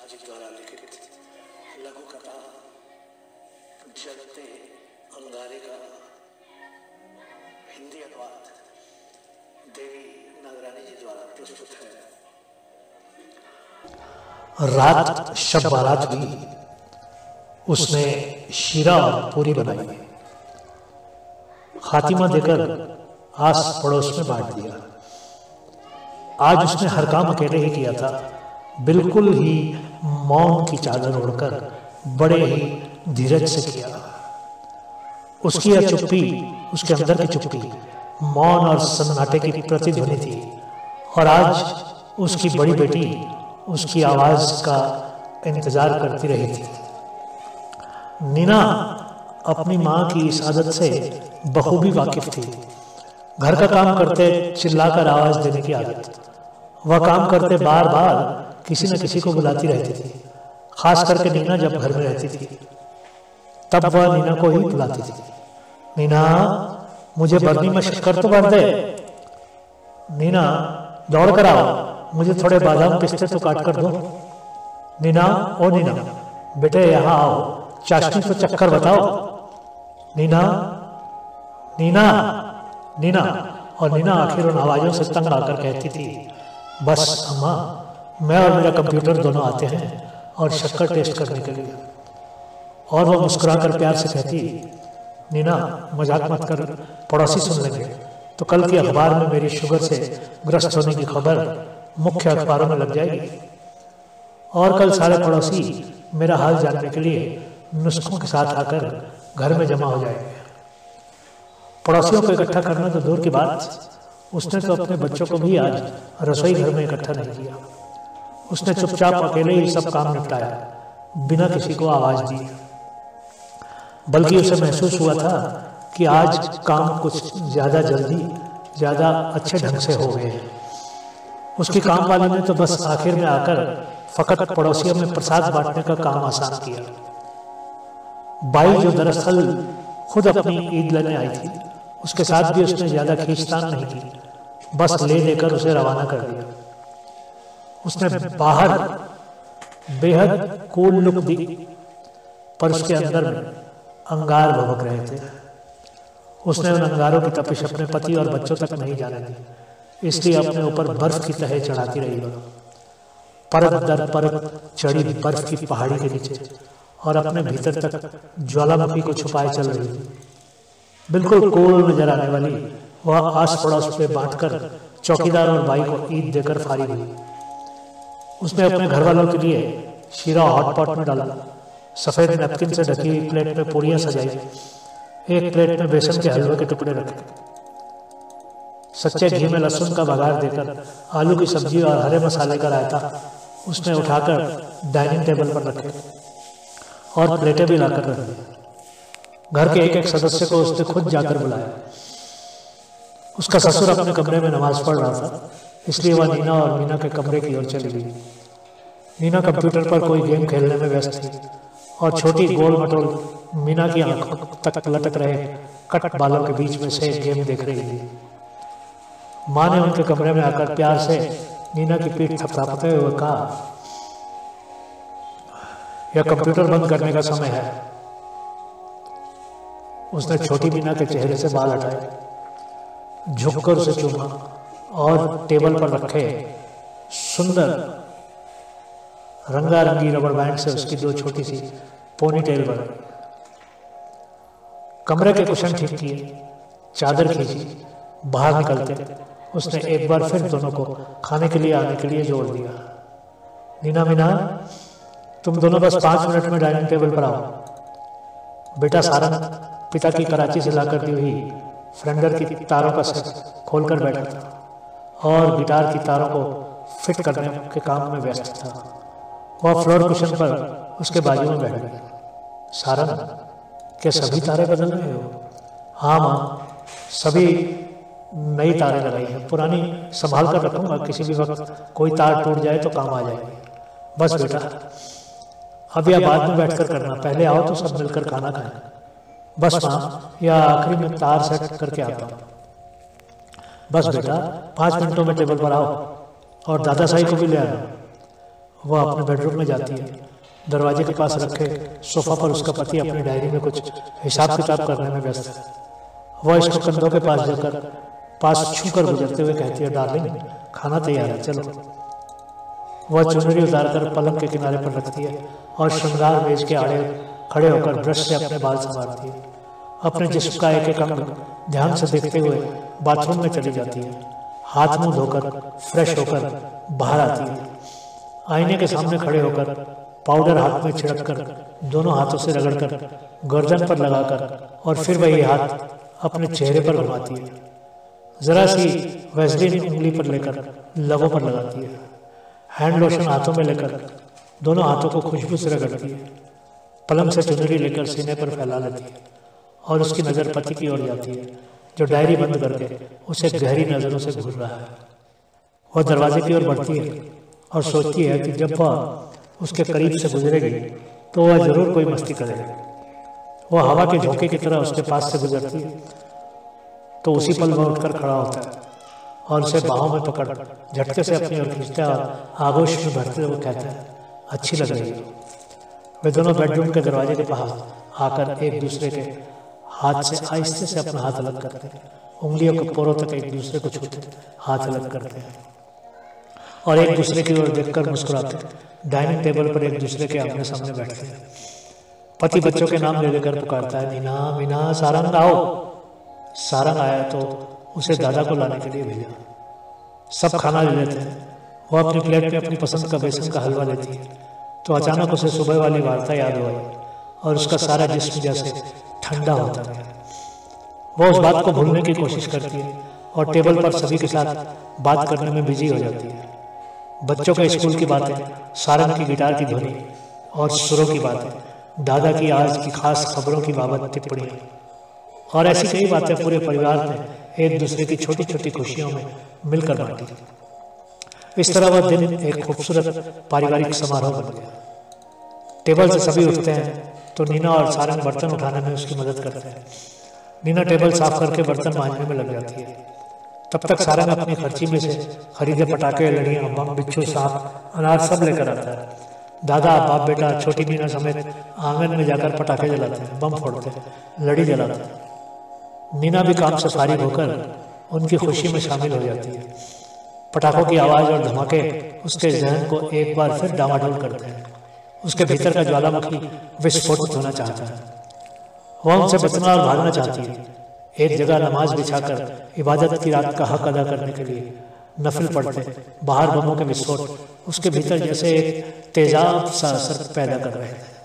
जी द्वारा लिखित लघु कथा जलते अंगारे का हिंदी अनुवाद देवी नागरानी जी द्वारा प्रस्तुत है। रात शब बारात हुई, उसने शीरा और पूरी बनाई, खातिमा देकर आस पड़ोस में बांट दिया। आज उसने हर काम अकेले ही किया था, बिल्कुल ही मौन की चादर ओढ़कर बड़े ही धीरज से किया। उसकी यह चुप्पी, उसके अंदर की चुप्पी मौन और सन्नाटे की प्रतिध्वनि थी। और आज उसकी बड़ी बेटी उसकी आवाज का इंतजार करती रही थी। नीना अपनी माँ की इस आदत से बखूबी वाकिफ थी। घर का काम करते चिल्लाकर आवाज देने की आदत। वह काम करते बार बार किसी न किसी को बुलाती रहती थी। खास करके नीना जब घर में रहती थी तब वह नीना को ही बुलाती थी। नीना, मुझे बर्नी में शक्कर तो भर दे। नीना, दौड़ कर आओ, मुझे थोड़े बादाम पिस्ते तो काट कर दो। नीना, ओ नीना, बेटे यहाँ आओ, चाशनी तो चक्कर बताओ। नीना, नीना, नीना। और नीना आखिर उन आवाजों से तंग आकर कहती थी, बस अम्मा, मैं और मेरा कंप्यूटर दोनों आते हैं और शक्कर टेस्ट करने के लिए। और वह मुस्कुराकर प्यार से कहती, नीना मजाक मत कर, पड़ोसी सुन लेंगे तो कल की अखबार में मेरी शुगर से ग्रस्त होने की खबर मुख्य अखबारों में लग जाएगी और कल सारे पड़ोसी मेरा हाल जानने के लिए नुस्खों के साथ आकर घर में जमा हो जाएंगे। पड़ोसियों को इकट्ठा करना तो दूर की बात, उसने तो अपने बच्चों को भी आज रसोई घर में इकट्ठा नहीं किया। उसने चुपचाप अकेले ही सब काम निपटाया, बिना किसी को आवाज दी। बल्कि उसे महसूस हुआ था कि आज काम कुछ ज्यादा जल्दी, ज्यादा अच्छे ढंग से हो गए हैं। उसकी काम वाली ने तो बस आखिर में आकर फकत पड़ोसियों में प्रसाद बांटने का काम आसान किया। बाई, जो दरअसल खुद अपनी ईद लेने आई थी, उसके साथ भी उसने ज्यादा खींचतान नहीं की, बस ले लेकर उसे रवाना कर दिया। उसने बाहर बेहद कूल लुक दी, पर उसके अंदर में अंगार भभक रहे थे। उसने उन अंगारों की तपिश अपने पति और बच्चों तक नहीं जाने दी, इसलिए अपने ऊपर बर्फ की तह चढ़ाती रही। परत दर परत चढ़ी बर्फ की पहाड़ी के नीचे और अपने भीतर तक ज्वालामुखी को छुपाए चल रही थी। बिल्कुल कोल नजर आने वाली वह आस पड़ोस पे बांटकर चौकीदार और बाई को ईद देकर फारिग हुई। उसने अपने घर वालों के लिए शीरा हॉटपॉट में डाला, सफेद नैपकिन से ढकी हुई प्लेट में पूरियां सजाई, एक प्लेट में बेसन के हलवे के टुकड़े रखे, सच्चे घी में लहसुन का बघार देकर आलू की सब्जी और हरे मसाले का रायता उसने उठाकर डाइनिंग टेबल पर रखे और प्लेटें भी लाकर रख दी। घर के एक एक सदस्य को उसने खुद जाकर बुलाया। उसका ससुर अपने कमरे में नमाज पढ़ रहा था, इसलिए वह नीना और मीना के कमरे की ओर चली गई। नीना कंप्यूटर पर कोई गेम खेलने में व्यस्त थी और छोटी गोल मटोल मीना की आंखों तक लटक रहे कट बालों के बीच में से गेम देख रही थी। माँ ने उनके कमरे में आकर प्यार से नीना की पीठ थपथापते हुए कहा, यह कंप्यूटर बंद करने का समय है। उसने छोटी मीना के चेहरे से बाल हटाए, झुककर उसे चूमा और टेबल पर रखे सुंदर रंगारंगी रबड़ बैंड से उसकी दो छोटी सी पोनी टेल बनाई। कमरे के कुशन ठीक किए, चादर खींची, बाहर निकलते उसने एक बार फिर दोनों को खाने के लिए आने के लिए जोड़ दिया। नीना, मीना, तुम दोनों बस 5 मिनट में डाइनिंग टेबल पर आओ। बेटा सारंग पिता की कराची से लाकर दी हुई फ्रेंडर की तारों का सेट खोलकर बैठा था और गिटार की तारों को फिट करने के काम में व्यस्त था। वह फ्लोर कुशन पर उसके बाजू में बैठ गया। सारंग, क्या सभी तारे बदल रहे हो? हाँ माँ, सभी नई तारें लगाई हैं, पुरानी संभाल कर रखूंगा, किसी भी वक्त कोई तार टूट जाए तो काम आ जाएगी। बस बेटा, अब या बाद में बैठकर करना, पहले आओ तो सब मिलकर खाना खाएं। बस माँ, या आखिरी में तार सेट करके आता हूँ। बस बेटा, 5 मिनटों में टेबल पर आओ और दादा साई को भी ले आना। वह अपने बेडरूम में जाती है। दरवाजे के पास रखे सोफा पर उसका पति अपनी डायरी में कुछ हिसाब किताब करने में व्यस्त है। वह इसको कंधों के पास छू कर गुजरते हुए कहती है, डार्लिंग खाना तैयार है, चलो। वह चुनरी उतारकर पलंग के किनारे पर रखती है और श्रृंगार मेज के आड़े खड़े होकर ब्रश से अपने बाल संवारती है। अपने जिस्म का एक एक अंग ध्यान से देखते हुए बाथरूम में चली जाती है। हाथ मुंह धोकर फ्रेश होकर बाहर आती है। आईने के सामने खड़े होकर पाउडर हाथ में छिड़ककर दोनों हाथों से रगड़कर गर्दन पर लगाकर और फिर वही हाथ अपने चेहरे पर घुमाती है। जरा सी वैसलीन उंगली पर लेकर लबों पर लगाती है। हैंड लोशन हाथों में लेकर दोनों हाथों को खुशबू से रगड़ती है। पलंग से चुनरी लेकर सीने पर फैला लेती है और उसकी नज़र पति की ओर जाती है, जो डायरी बंद करके उसे गहरी नज़रों से घूर रहा है। वह दरवाजे की ओर बढ़ती है और सोचती है कि जब वह उसके करीब से गुजरेगी तो वह जरूर कोई मस्ती करेगी। वह हवा के झोंके की तरह उसके पास से गुजरती है तो उसी पल वह उठकर खड़ा होता है और उसे बाहों में पकड़ झटके से अपनी ओर खींचता है और आगोश में भरते हुए कहता है, अच्छी लग रही है। वे दोनों बेडरूम के दरवाजे के पास आकर एक दूसरे के हाथ से आहिस्ते से अपना हाथ अलग करते हैं। उंगलियों के पोरों तक एक दूसरे को छूते हाथ अलग करते हैं और एक दूसरे की ओर देखकर मुस्कुराते हैं। डाइनिंग टेबल पर एक दूसरे के आमने सामने बैठते हैं। पति बच्चों के नाम ले लेकर पुकारता है, मीना मीना सारंग आओ। सारंग आया तो उसे दादा को लाने के लिए भेजा। सब खाना ले लेते हैं। वह अपनी प्लेट में अपनी पसंद का बेसन का हलवा लेती है तो अचानक उसे सुबह वाली वार्ता याद हुई और उसका सारा जिस्म जैसे ठंडा होता गया। वह उस बात को भूलने की कोशिश करती है और टेबल पर सभी के साथ बात करने में बिजी हो जाती है। बच्चों के स्कूल की बातें, सारंग की गिटार की ध्वनि और सुरों की बातें, दादा की आज की खास खबरों की बाबत टिप्पणियाँ और ऐसी कई बातें पूरे परिवार ने एक दूसरे की छोटी छोटी खुशियों में मिलकर बांटी। इस तरह वह दिन एक खूबसूरत पारिवारिक समारोह बन गया। टेबल से सभी उठते हैं तो नीना और सारंग बर्तन उठाने में उसकी मदद करते हैं। नीना टेबल साफ करके बर्तन मांजने में लग जाती है। तब तक सारंग अपनी खर्ची में से खरीदे पटाखे, लड़ियाँ, बम, बिच्छू, सांप, अनार सब लेकर आता है। दादा, बाप बेटा, छोटी मीना समेत आंगन में जाकर पटाखे जलाते हैं, बम फोड़ते हैं, लड़ी जलाते हैं। नीना भी काम से फारिग होकर उनकी खुशी में शामिल हो जाती है। पटाखों की आवाज़ और धमाके उसके जहन को एक बार फिर डामाडोल करते हैं। उसके भीतर का ज्वालामुखी विस्फोटित होना चाहता है। वह उनसे बचना और भागना चाहती है। एक जगह नमाज बिछाकर इबादत की रात का हक अदा करने के लिए नफिल पढ़ते, बाहर बमों के विस्फोट उसके भीतर जैसे एक तेजाब सा असर पैदा कर रहे थे।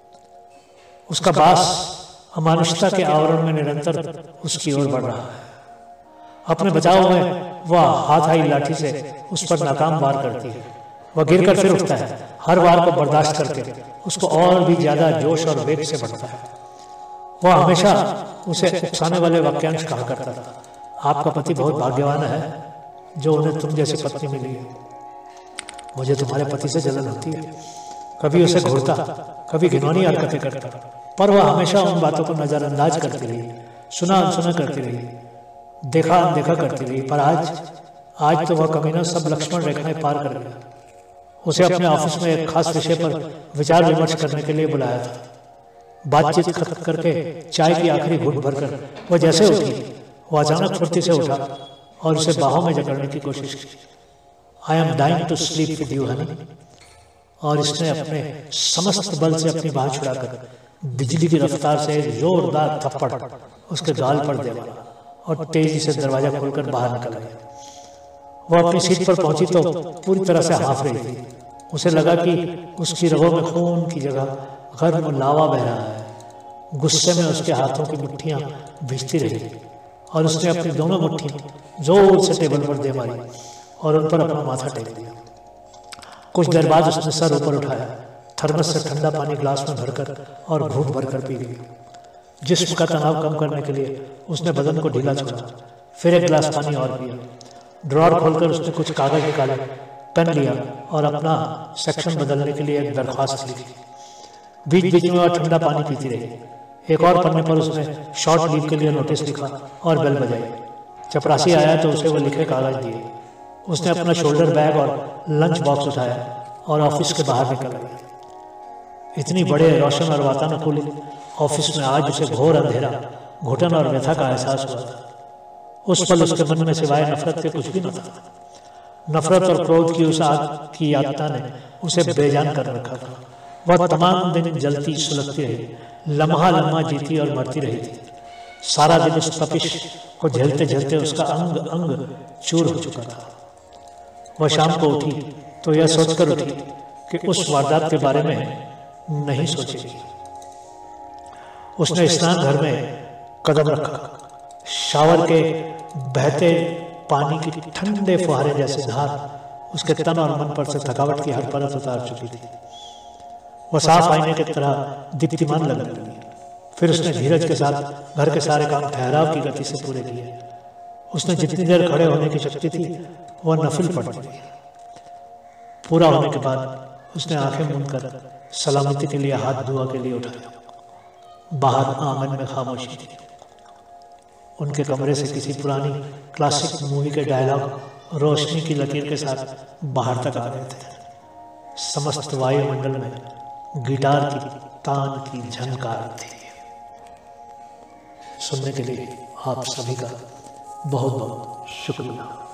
उसका बास अमानुषता के आवरण में निरंतर उसकी ओर बढ़ रहा है। अपने बचाव में वह हाथ आई लाठी से उस पर नाकाम वार करती है। वह गिरकर फिर उठता है, हर वार को बर्दाश्त करके उसको और भी ज्यादा जोश और वेग से बढ़ता है। वह हमेशा उसे उकसाने वाले वाक्यांश कहा करता था, आपका पति बहुत भाग्यवान है जो उन्हें तुम जैसी पत्नी मिली है। मुझे तुम्हारे पति से जलन होती है। कभी उसे घूरता, कभी घिनौनी हरकतें करता, पर वह हमेशा उन बातों को नजरअंदाज करती रही, सुना अनसुना करती रही, देखा अनदेखा करती रही। पर आज तो वह कमीना सब लक्ष्मण रेखाएं पार कर गया। उसे अपने ऑफिस में एक खास विषय पर विचार विमर्श करने के लिए बुलाया था। बातचीत खत्म करके चाय की आखिरी घूंट भरकर वह जैसे उठी, वह अचानक फुर्ती से उठा और उसे बाहों में जकड़ने की कोशिश की। I am dying to sleep with you honey. और इसने अपने समस्त बल से अपनी बाह छुड़ाकर बिजली की रफ्तार से एक जोरदार थप्पड़ उसके गाल पर दे मारा और तेजी से दरवाजा खोलकर बाहर निकल गया। वह अपनी सीट पर पहुंची तो पूरी तरह से हाफ रही थी। उसे लगा कि उसकी रगों में खून की जगह गर्म लावा बह रहा है। गुस्से में उसके हाथों की मुट्ठियां भिजती रही और उसने अपनी दोनों मुट्ठियां जोर से टेबल पर दे मारी और उन पर अपना माथा टेक दिया। कुछ देर बाद उसने सर ऊपर उठाया, थर्मस से ठंडा पानी ग्लास में भरकर और घूंट भरकर पी लिया। जिस्म का तनाव कम करने के लिए उसने बदन को ढीला छोड़ा, फिर एक गिलास पानी और पिया। ड्रॉर खोलकर उसने कुछ कागज निकाले, पेन लिया और अपना सेक्शन बदलने के लिए एक दरख्वास्त लिखी। बीच बीच में वह ठंडा पानी पीती रही। एक और पन्ने पर उसने शॉर्ट लीव के लिए नोटिस लिखा और बेल बजाई। चपरासी आया तो उसे वो लिखे कागज दिए। उसने अपना शोल्डर बैग और लंच बॉक्स उठाया और ऑफिस के बाहर निकल गई। इतनी बड़े रोशन और वातानुकूलित ऑफिस में आज उसे घोर अंधेरा, घुटन और व्यथा का एहसास हुआ था। उस पल उसके मन में सिवाय नफरत के कुछ भी न था। नफरत और क्रोध की उस आग की यातना ने उसे बेजान कर रखा था। वह तमाम दिन जलती सुलगती रही, लम्हा लम्हा जीती और मरती रही थी। सारा दिन उस तपिश को झेलते झेलते उसका अंग अंग चूर हो चुका था। वह शाम को उठी तो यह सोचकर उठी कि उस वारदात के बारे में नहीं सोचेगी। उसने स्नान घर में कदम रखा। शावर के बहते पानी की ठंडे फुहारे जैसे धार उसके तन और मन पर से थकावट की हर परत उतार चुकी थी। वह साफ आईने की तरह दीप्तिमान लगने लगी। फिर उसने धीरज के साथ घर के सारे काम ठहराव की गति से पूरे किए। उसने जितनी देर खड़े होने की शक्ति थी वह नफिल पढ़ती थी। पूरा होने के बाद उसने आंखें मूंद कर सलामती के लिए हाथ दुआ के लिए उठाया। बाहर आंगन में खामोशी थी। उनके कमरे से किसी पुरानी क्लासिक मूवी के डायलॉग रोशनी की लकीर के साथ बाहर तक आ गए थे। समस्त वायुमंडल में गिटार की तान की झनकार थी। सुनने के लिए आप सभी का बहुत बहुत शुक्रिया।